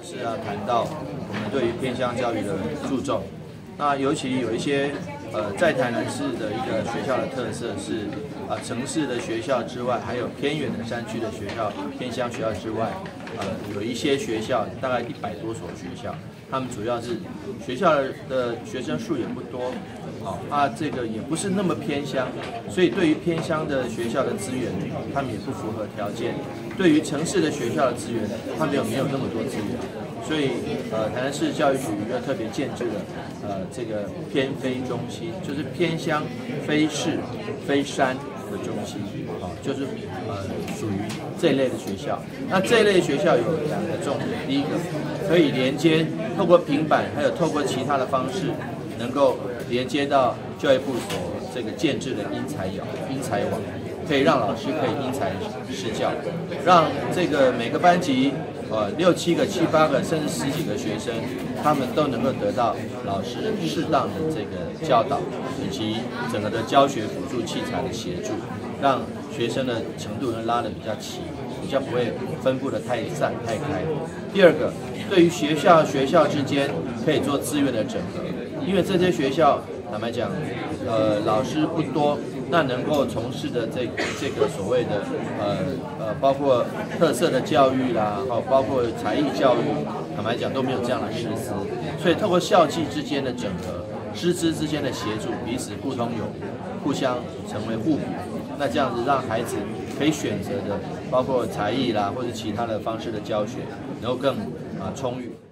是要谈到我们对于偏乡教育的注重。那尤其有一些在台南市的一个学校的特色是城市的学校之外，还有偏远的山区的学校、偏乡学校之外，有一些学校大概100多所学校，他们主要是学校的学生数也不多，这个也不是那么偏乡，所以对于偏乡的学校的资源，他们也不符合条件；对于城市的学校的资源，他们又没有那么多资源。所以，台南市教育局又特别建制了这个偏非中心，就是偏乡、非市、非山的中心，就是属于这一类的学校。那这一类学校有2个重点，第一个可以连接，透过平板，还有透过其他的方式，能够连接到教育部所这个建制的因材网，可以让老师可以因材施教，让这个每个班级6、7个、7、8个，甚至10几个学生，他们都能够得到老师适当的这个教导，以及整个的教学辅助器材的协助，让学生的程度能拉得比较齐，比较不会分布的太散太开。第二个，对于学校之间可以做资源的整合，因为这些学校坦白讲，老师不多。那能够从事的这个所谓的包括特色的教育啦，包括才艺教育，坦白讲都没有这样的师资，所以透过校际之间的整合，师资之间的协助，彼此互通有无，互相成为互补，那这样子让孩子可以选择的，包括才艺啦或者其他的方式的教学，能够更充裕。